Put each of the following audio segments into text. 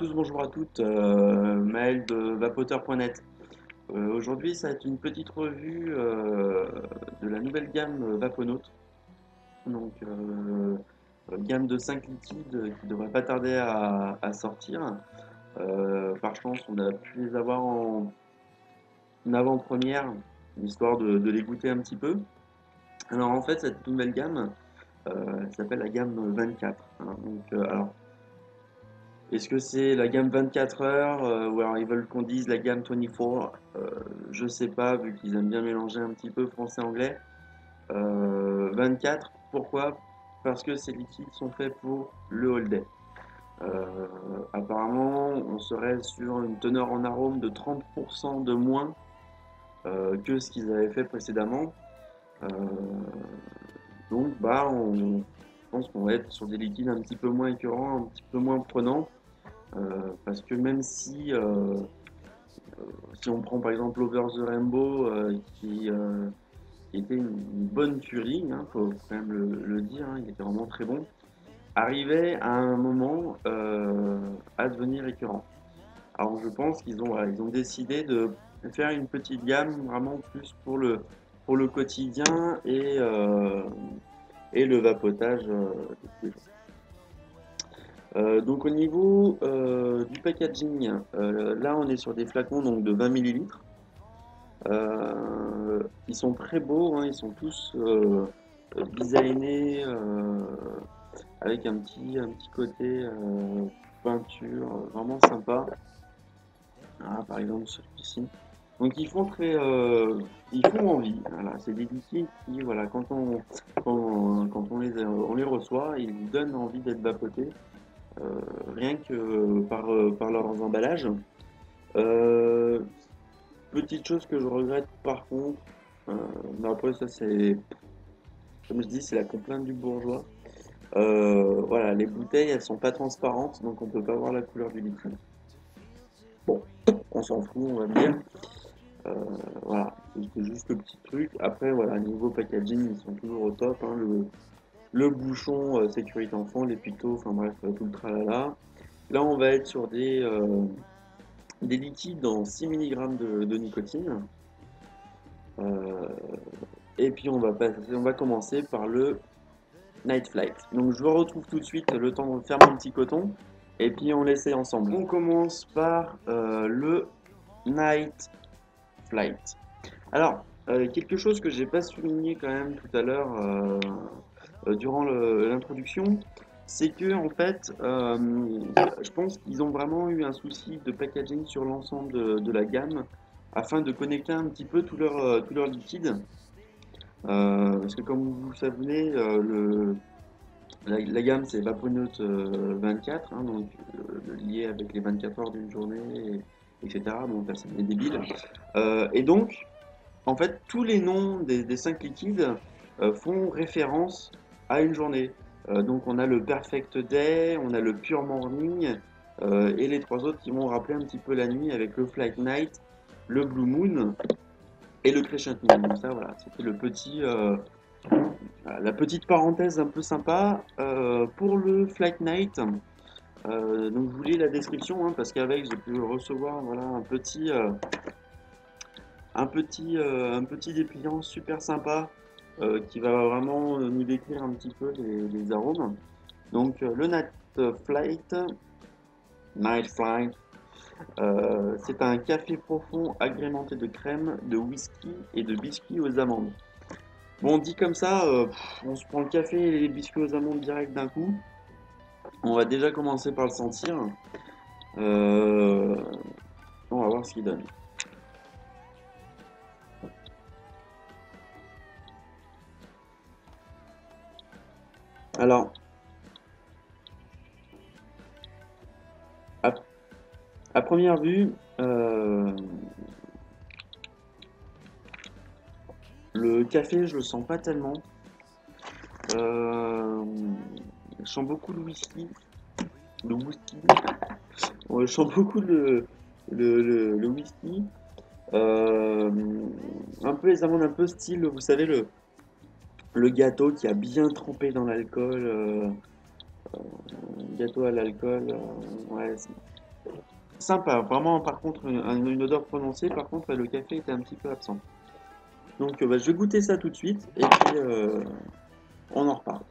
tous, bonjour à toutes, Maël de vapoteur.net. Aujourd'hui, ça va être une petite revue de la nouvelle gamme Vaponaut. Donc, gamme de 5 liquides qui devrait pas tarder à sortir. Par chance, on a pu les avoir en avant-première, histoire de les goûter un petit peu. Alors, en fait, cette nouvelle gamme, elle s'appelle la gamme 24, hein. Alors, est-ce que c'est la gamme 24 heures ou alors ils veulent qu'on dise la gamme 24? Je sais pas, vu qu'ils aiment bien mélanger un petit peu français-anglais. 24, pourquoi? Parce que ces liquides sont faits pour le all day. Apparemment, on serait sur une teneur en arôme de 30% de moins que ce qu'ils avaient fait précédemment. Euh, donc, je pense qu'on va être sur des liquides un petit peu moins écœurants, un petit peu moins prenants. Parce que même si on prend par exemple Over the Rainbow, qui était une bonne tuerie, hein, faut quand même le dire, hein, il était vraiment très bon, arrivait à un moment à devenir écœurant. Alors je pense qu'ils ont décidé de faire une petite gamme vraiment plus pour le quotidien et le vapotage de tous les jours. Donc au niveau du packaging, là on est sur des flacons donc, de 20 millilitres. Ils sont très beaux, hein, ils sont tous designés avec un petit côté peinture vraiment sympa. Ah, par exemple celui-ci. Donc ils font envie. Voilà, c'est des liquides qui, voilà, quand on les reçoit, ils nous donnent envie d'être vapotés. Rien que par leurs emballages. Euh, Petite chose que je regrette par contre, euh, mais après ça c'est, comme je dis, c'est la complainte du bourgeois. Voilà, les bouteilles elles sont pas transparentes, donc on peut pas voir la couleur du liquide. Bon, on s'en fout, on va dire. Euh, voilà, c'est juste le petit truc. Après, voilà, niveau packaging, ils sont toujours au top, hein. Le bouchon sécurité enfant, les picots, enfin bref, tout le tralala. Là, on va être sur des liquides en 6 mg de nicotine. Euh, et puis on va commencer par le Night Flight. Donc je vous retrouve tout de suite le temps de faire mon petit coton. Et puis on l'essaie ensemble. On commence par le Night Flight. Alors, quelque chose que j'ai pas souligné quand même tout à l'heure durant l'introduction, c'est que en fait, je pense qu'ils ont vraiment eu un souci de packaging sur l'ensemble de la gamme afin de connecter un petit peu tous leurs liquides. Parce que comme vous le savez, la gamme c'est Vaponaut 24, hein, donc lié avec les 24 heures d'une journée, etc. Donc ça c'est débile. Et donc, en fait, tous les noms des 5 liquides font référence à une journée. Donc on a le Perfect Day, on a le Pure Morning, et les trois autres qui vont rappeler un petit peu la nuit avec le Flight Night, le Blue Moon et le Crescent Moon. Donc ça voilà, c'était la petite parenthèse un peu sympa. Pour le Flight Night, donc je vous lis la description, hein, parce qu'avec j'ai pu recevoir voilà, un petit dépliant super sympa qui va vraiment nous décrire un petit peu les arômes. Donc le Night Flight, c'est un café profond agrémenté de crème, de whisky et de biscuits aux amandes. Bon, dit comme ça, on se prend le café et les biscuits aux amandes direct d'un coup. On va déjà commencer par le sentir. Euh, on va voir ce qu'il donne. Alors, à, à première vue, le café, je le sens pas tellement. Euh, je sens beaucoup le whisky. Le whisky. Ouais, je sens beaucoup le whisky. Euh, un peu les amandes, un peu style, vous savez, le gâteau qui a bien trempé dans l'alcool. Gâteau à l'alcool. Ouais, sympa, vraiment par contre une odeur prononcée, par contre le café était un petit peu absent. Donc bah, je vais goûter ça tout de suite et puis on en reparle.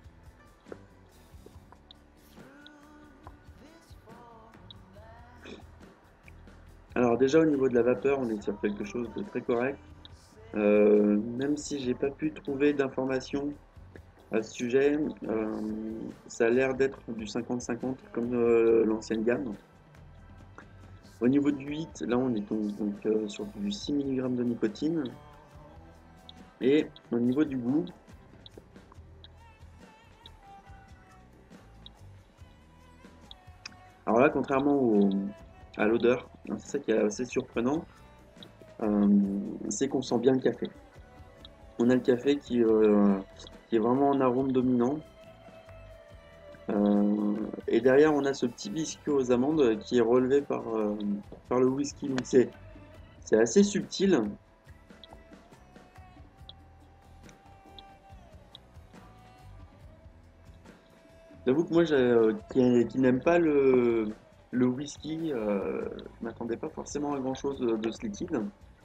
Alors déjà au niveau de la vapeur, on est sur quelque chose de très correct. Même si j'ai pas pu trouver d'informations à ce sujet, ça a l'air d'être du 50-50 comme l'ancienne gamme. Au niveau du 8, là on est sur du 6 mg de nicotine. Et au niveau du goût, alors là contrairement à l'odeur, c'est ça qui est assez surprenant, c'est qu'on sent bien le café. On a le café qui est vraiment en arôme dominant. Et derrière, on a ce petit biscuit aux amandes qui est relevé par le whisky. Donc c'est assez subtil. J'avoue que moi, qui n'aime pas le whisky, je m'attendais pas forcément à grand-chose de ce liquide.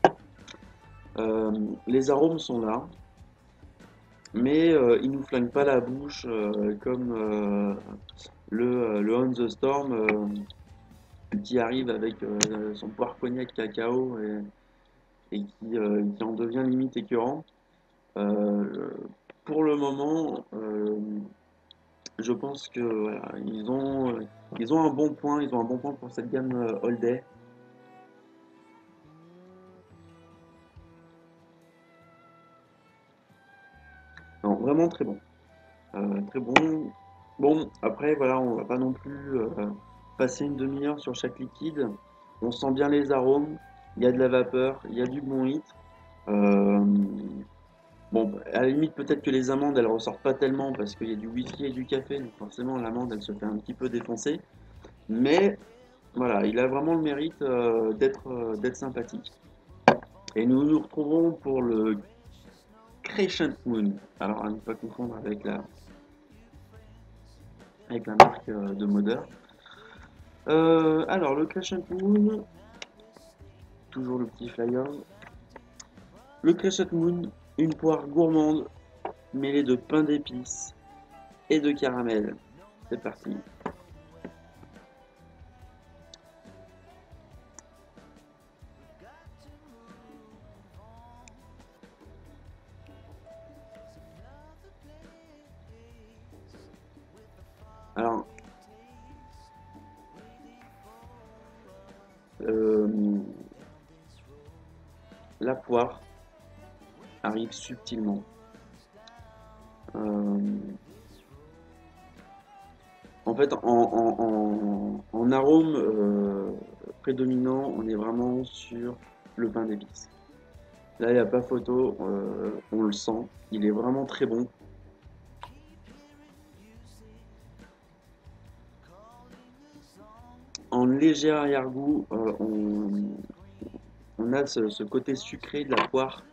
Les arômes sont là, mais ils nous flinguent pas la bouche comme le On the Storm qui arrive avec son poire cognac cacao et qui en devient limite écœurant. Euh, pour le moment, je pense que voilà, ils ont un bon point, ils ont un bon point pour cette gamme All Day. Non, vraiment très bon. Très bon. Bon, après, voilà, on va pas non plus passer une demi-heure sur chaque liquide. On sent bien les arômes, il y a de la vapeur, il y a du bon hit. Euh, bon, à la limite, peut-être que les amandes, elles ressortent pas tellement parce qu'il y a du whisky et du café, donc forcément, l'amande, elle se fait un petit peu défoncer. Mais voilà, il a vraiment le mérite d'être sympathique. Et nous nous retrouvons pour le Crescent Moon. Alors, à ne pas confondre avec la marque de modeur. Alors, le Crescent Moon, toujours le petit flyer. Le Crescent Moon, une poire gourmande mêlée de pain d'épices et de caramel. C'est parti. Alors, euh, la poire arrive subtilement. Euh, En fait, en arôme prédominant, on est vraiment sur le pain d'épices. Là, il n'y a pas photo, on le sent, il est vraiment très bon. En léger arrière-goût, on a ce côté sucré de la poire.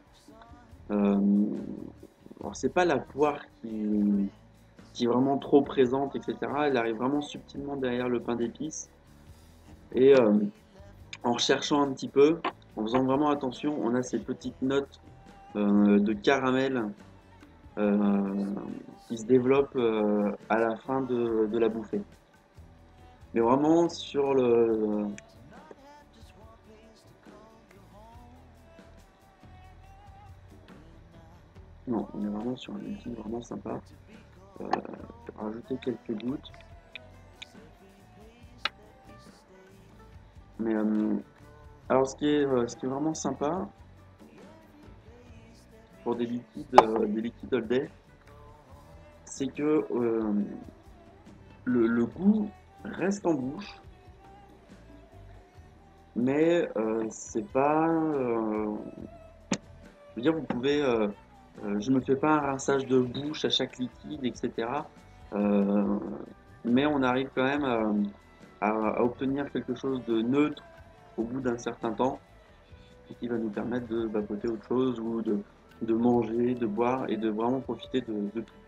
Alors, c'est pas la poire qui est vraiment trop présente, etc. Elle arrive vraiment subtilement derrière le pain d'épices. Et en recherchant un petit peu, en faisant vraiment attention, on a ces petites notes de caramel euh, qui se développent à la fin de la bouffée. Mais vraiment sur le... Non, on est vraiment sur un liquide vraiment sympa. Je vais rajouter quelques gouttes. Mais alors ce qui est vraiment sympa pour des liquides all day, c'est que le goût reste en bouche, mais c'est pas. Je veux dire, vous pouvez. Je me fais pas un rinçage de bouche à chaque liquide, etc. Euh, mais on arrive quand même à obtenir quelque chose de neutre au bout d'un certain temps, et qui va nous permettre de vapoter autre chose ou de manger, de boire et de vraiment profiter de tout.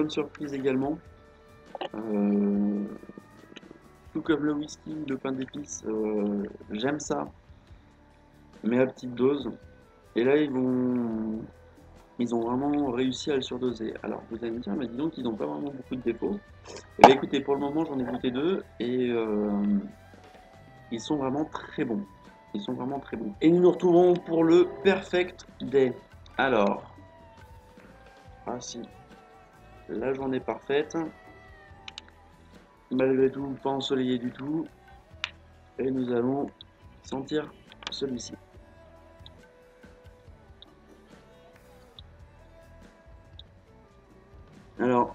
bonne surprise également. Tout comme le whisky, le pain d'épices, j'aime ça, mais à petite dose. Et là, ils ont vraiment réussi à le surdoser. Alors, vous allez me dire, mais dis donc, ils n'ont pas vraiment beaucoup de défauts. Et bien, écoutez, pour le moment, j'en ai goûté deux et ils sont vraiment très bons. Ils sont vraiment très bons. Et nous nous retrouvons pour le Perfect Day. Alors, voici la journée parfaite. Malgré tout, pas ensoleillé du tout. Et nous allons sentir celui-ci. Alors,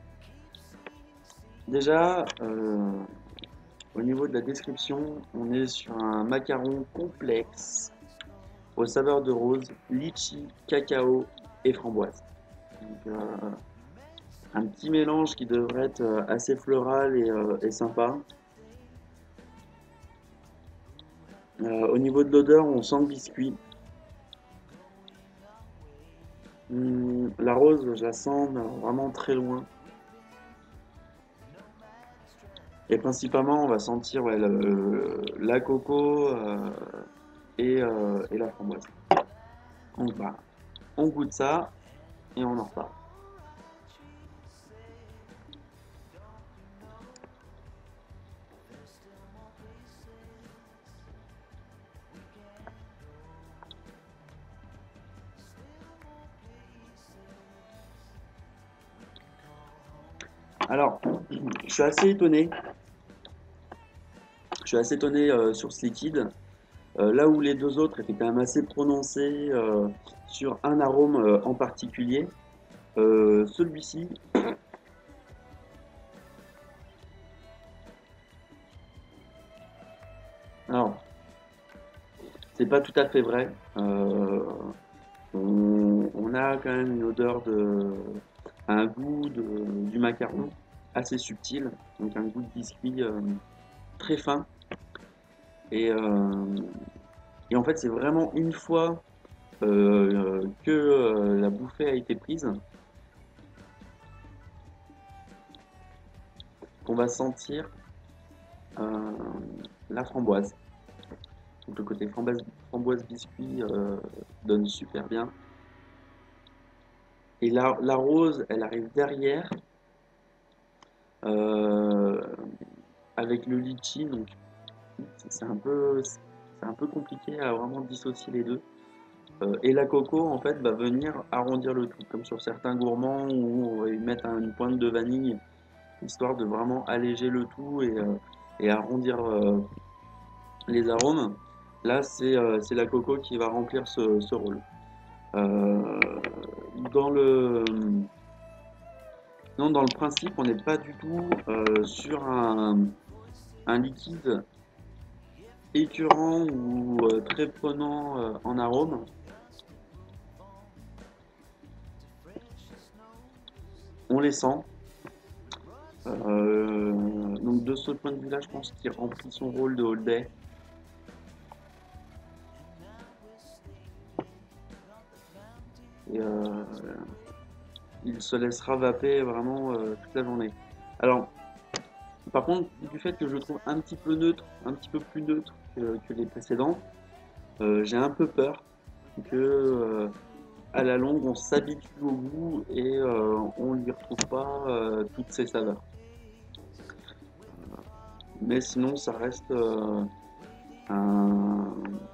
déjà, au niveau de la description, on est sur un macaron complexe aux saveurs de rose, litchi, cacao et framboise. Donc, un petit mélange qui devrait être assez floral et sympa. Au niveau de l'odeur, on sent le biscuit. La rose, je la sens vraiment très loin. Et principalement, on va sentir ouais, la coco et la framboise. Donc, bah, on goûte ça et on en repart. Alors, je suis assez étonné. Je suis assez étonné sur ce liquide. Là où les deux autres étaient quand même assez prononcés sur un arôme en particulier, celui-ci, alors, c'est pas tout à fait vrai. On a quand même une odeur un goût du macaron assez subtil, donc un goût de biscuit très fin. Et, euh, et en fait, c'est vraiment une fois que la bouffée a été prise qu'on va sentir euh, la framboise. Donc le côté framboise biscuit donne super bien. Et la rose, elle arrive derrière euh, avec le litchi, donc c'est un peu compliqué à vraiment dissocier les deux. Et la coco, en fait, va venir arrondir le tout, comme sur certains gourmands où on va y mettre une pointe de vanille, histoire de vraiment alléger le tout et arrondir les arômes. Là, c'est la coco qui va remplir ce rôle. Euh, dans le, non, dans le principe, on n'est pas du tout sur un liquide écœurant ou très prenant en arôme. On les sent. Donc de ce point de vue-là, je pense qu'il remplit son rôle de All Day. Et il se laissera vaper vraiment toute la journée. Alors, par contre, du fait que je le trouve un petit peu neutre, un petit peu plus neutre que les précédents, j'ai un peu peur que à la longue on s'habitue au goût et on n'y retrouve pas toutes ces saveurs. Mais sinon, ça reste un,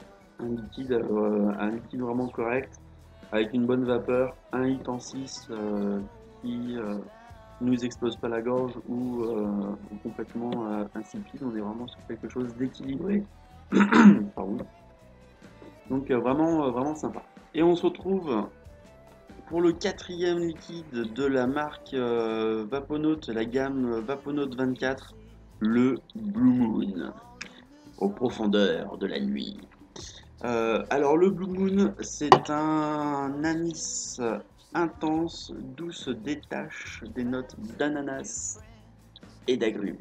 un liquide vraiment correct, avec une bonne vapeur, un hit en 6 qui nous explose pas la gorge ou complètement insipide. On est vraiment sur quelque chose d'équilibré. Pardon. Donc vraiment sympa. Et on se retrouve pour le quatrième liquide de la marque Vaponaut, la gamme Vaponaut 24, le Blue Moon, aux profondeurs de la nuit. Alors le Blue Moon, c'est un anis intense d'où se détachent des notes d'ananas et d'agrumes.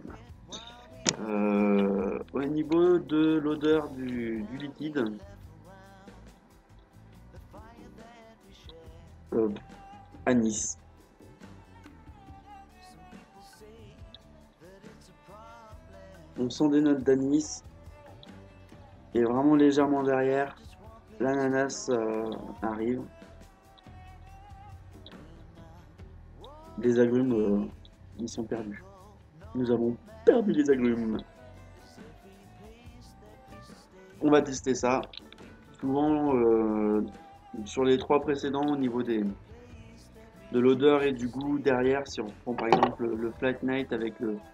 Au niveau de l'odeur du liquide, euh, anis. On sent des notes d'anis. Et vraiment légèrement derrière, l'ananas arrive. Les agrumes, ils sont perdus. Nous avons perdu les agrumes. On va tester ça. Souvent, sur les 3 précédents, au niveau de l'odeur et du goût derrière, si on prend par exemple le Flat Night avec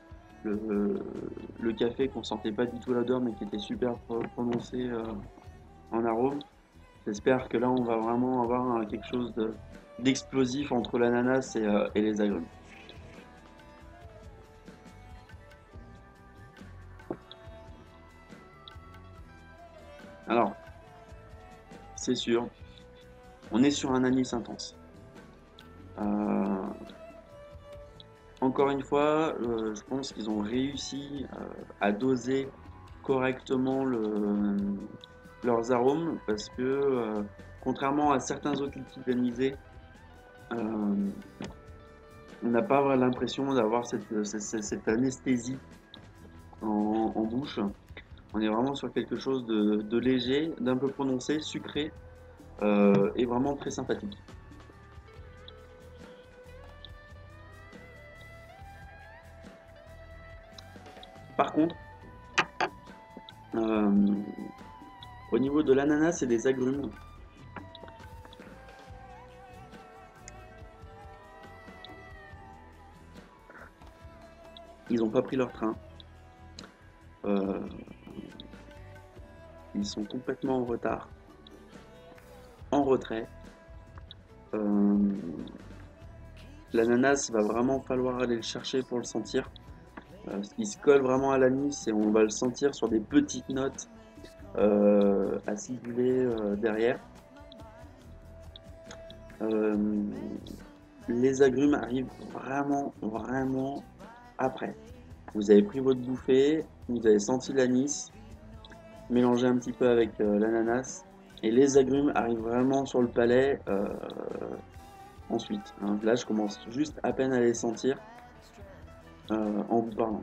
le café qu'on sentait pas du tout l'odeur mais qui était super prononcé en arôme. J'espère que là on va vraiment avoir quelque chose d'explosif entre l'ananas et les agrumes. Alors, c'est sûr, on est sur un anis intense. Encore une fois, je pense qu'ils ont réussi à doser correctement leurs arômes parce que contrairement à certains autres liquides anisés, on n'a pas l'impression d'avoir cette anesthésie en bouche. On est vraiment sur quelque chose de léger, d'un peu prononcé, sucré et vraiment très sympathique. Par contre, au niveau de l'ananas et des agrumes, ils n'ont pas pris leur train. Ils sont complètement en retard, en retrait. L'ananas, va vraiment falloir aller le chercher pour le sentir. Il se colle vraiment à l'anis et on va le sentir sur des petites notes acidulées derrière. Les agrumes arrivent vraiment après. Vous avez pris votre bouffée, vous avez senti l'anis, mélangé un petit peu avec l'ananas, et les agrumes arrivent vraiment sur le palais ensuite. Hein. Là, je commence juste à peine à les sentir en vous parlant.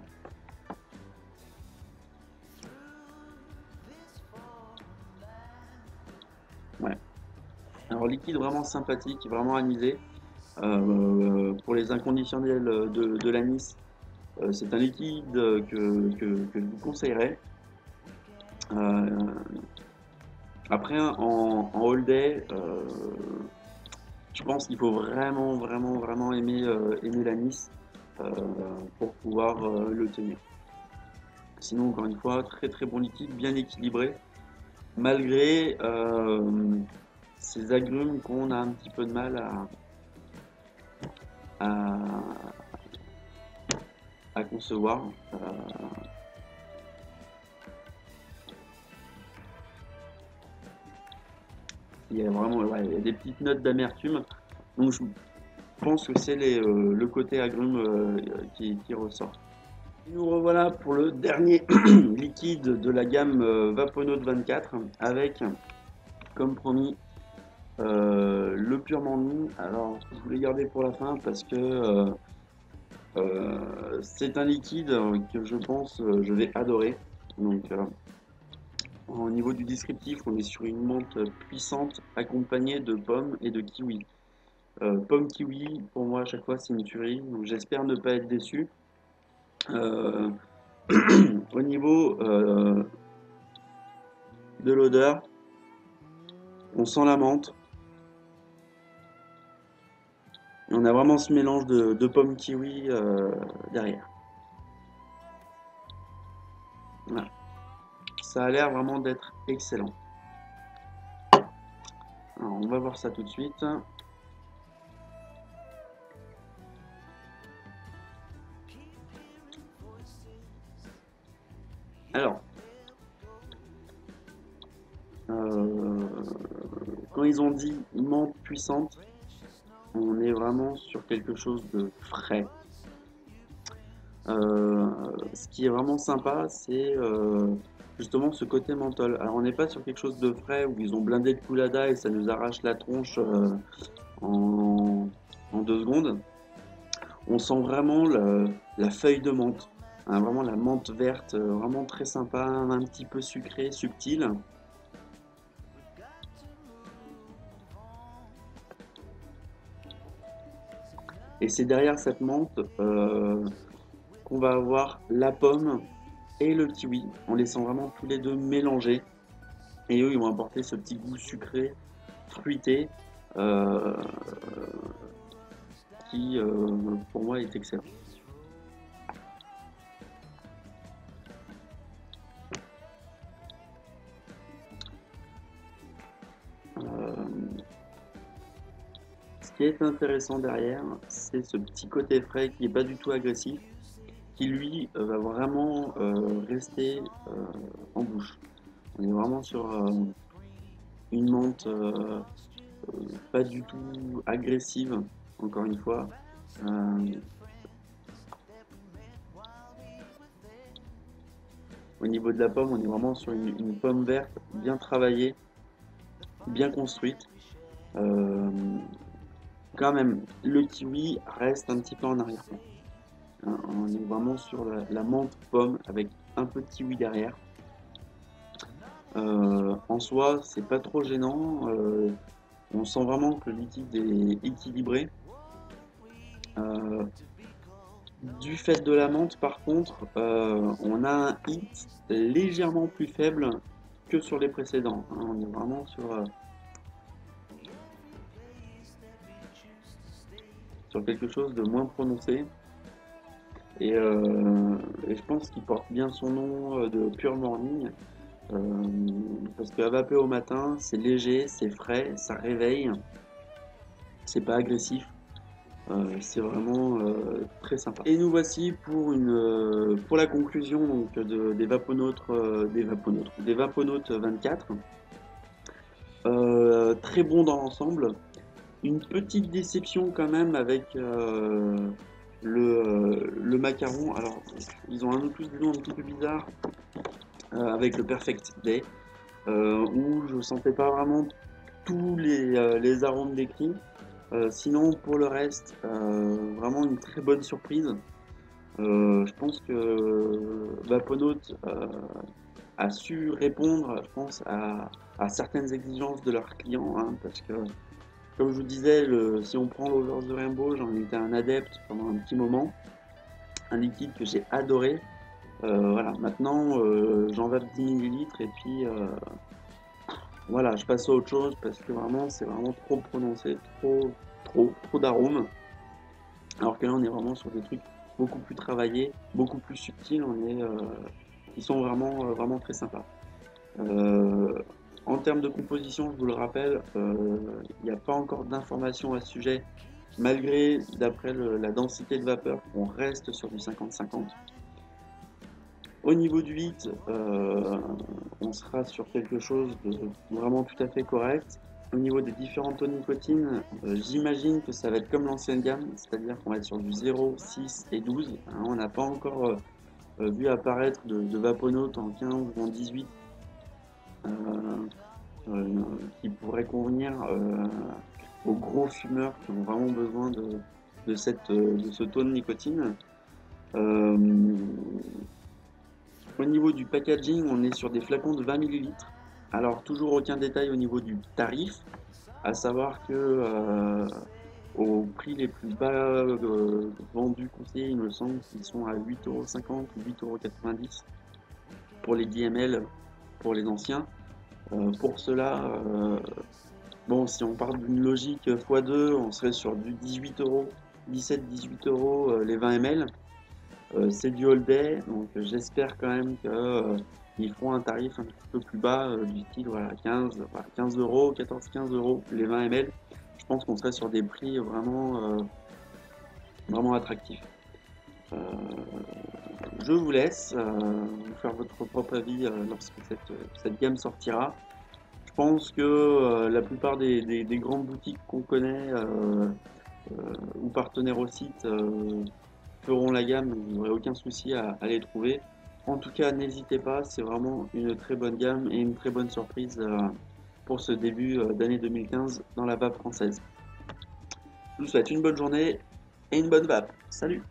Ouais. Alors, liquide vraiment sympathique, vraiment anisé. Pour les inconditionnels de l'anis, c'est un liquide que je vous conseillerais. Après, en all day, je pense qu'il faut vraiment aimer l'anis pour pouvoir le tenir. Sinon, encore une fois, très bon liquide, bien équilibré, malgré ces agrumes qu'on a un petit peu de mal à concevoir. Il y a vraiment il y a des petites notes d'amertume. Donc je pense que c'est le côté agrume qui ressort. Et nous revoilà pour le dernier liquide de la gamme Vaponote 24 avec, comme promis, le purement nu. Alors je voulais garder pour la fin parce que c'est un liquide que je pense je vais adorer. Donc au niveau du descriptif, on est sur une menthe puissante accompagnée de pommes et de kiwi. Pomme kiwi, pour moi à chaque fois c'est une tuerie, donc j'espère ne pas être déçu. Au niveau de l'odeur, on sent la menthe. On a vraiment ce mélange de pommes kiwi derrière. Voilà. Ça a l'air vraiment d'être excellent. Alors, on va voir ça tout de suite. Alors, quand ils ont dit menthe puissante, on est vraiment sur quelque chose de frais. Ce qui est vraiment sympa, c'est justement ce côté menthol. Alors on n'est pas sur quelque chose de frais où ils ont blindé de coulada et ça nous arrache la tronche en 2 secondes. On sent vraiment la feuille de menthe. hein, vraiment la menthe verte, vraiment très sympa, un petit peu sucré, subtil. Et c'est derrière cette menthe qu'on va avoir la pomme et le kiwi, en laissant vraiment tous les deux mélanger. Et eux, ils vont apporter ce petit goût sucré, fruité, euh, qui, pour moi, est excellent. Euh, Ce qui est intéressant derrière, c'est ce petit côté frais qui n'est pas du tout agressif, qui lui va vraiment rester en bouche. On est vraiment sur une menthe pas du tout agressive, encore une fois. Euh, Au niveau de la pomme, on est vraiment sur une pomme verte bien travaillée, bien construite. Euh, Quand même, le kiwi reste un petit peu en arrière-plan. Hein, on est vraiment sur la menthe pomme avec un peu de kiwi derrière. En soi, c'est pas trop gênant. On sent vraiment que le liquide est équilibré. Euh, du fait de la menthe, par contre, on a un hit légèrement plus faible que sur les précédents. Hein. On est vraiment sur quelque chose de moins prononcé. Et je pense qu'il porte bien son nom de Pure Morning. Euh, Parce qu'à vaper au matin, c'est léger, c'est frais, ça réveille, c'est pas agressif. C'est vraiment très sympa. Et nous voici pour la conclusion donc, des Vaponautes, des Vaponautes 24. Très bon dans l'ensemble. Une petite déception quand même avec le macaron. Alors, ils ont tous des noms un petit peu bizarres avec le Perfect Day, où je sentais pas vraiment tous les arômes décrits. Sinon, pour le reste, vraiment une très bonne surprise. Je pense que Vaponaut a su répondre, je pense, à certaines exigences de leurs clients, hein, parce que, comme je vous disais, si on prend l'Over the Rainbow, j'en étais un adepte pendant un petit moment, un liquide que j'ai adoré. Voilà, maintenant, j'en vape 10 millilitres et puis voilà, je passe à autre chose parce que vraiment, c'est vraiment trop prononcé, trop d'arômes. Alors que là, on est vraiment sur des trucs beaucoup plus travaillés, beaucoup plus subtils, qui sont vraiment très sympas. Euh, En termes de composition, je vous le rappelle, il n'y a pas encore d'informations à ce sujet, malgré, d'après la densité de vapeur, on reste sur du 50-50. Au niveau du 8, on sera sur quelque chose de vraiment tout à fait correct. Au niveau des différents taux de nicotine, j'imagine que ça va être comme l'ancienne gamme, c'est-à-dire qu'on va être sur du 0, 6 et 12. Hein, on n'a pas encore vu apparaître de Vaponaut en 15 ou en 18 euh, qui pourrait convenir aux gros fumeurs qui ont vraiment besoin de ce taux de nicotine. Euh, Au niveau du packaging, on est sur des flacons de 20 millilitres. Alors, toujours aucun détail au niveau du tarif, à savoir que au prix les plus bas vendus conseillés, il me semble qu'ils sont à 8,50 € ou 8,90 € pour les 10 ml pour les anciens. Pour cela, bon, si on part d'une logique x2, on serait sur du 18 €, 17-18 € les 20 ml. C'est du all day, donc j'espère quand même qu'ils feront un tarif un petit peu plus bas, du style voilà, 15 €, 14-15 € les 20 ml. Je pense qu'on serait sur des prix vraiment attractifs. Euh, je vous laisse vous faire votre propre avis lorsque cette gamme sortira. Je pense que la plupart des grandes boutiques qu'on connaît ou partenaires au site feront la gamme, vous n'aurez aucun souci à les trouver. En tout cas, n'hésitez pas, c'est vraiment une très bonne gamme et une très bonne surprise pour ce début d'année 2015 dans la vape française. Je vous souhaite une bonne journée et une bonne vape. Salut!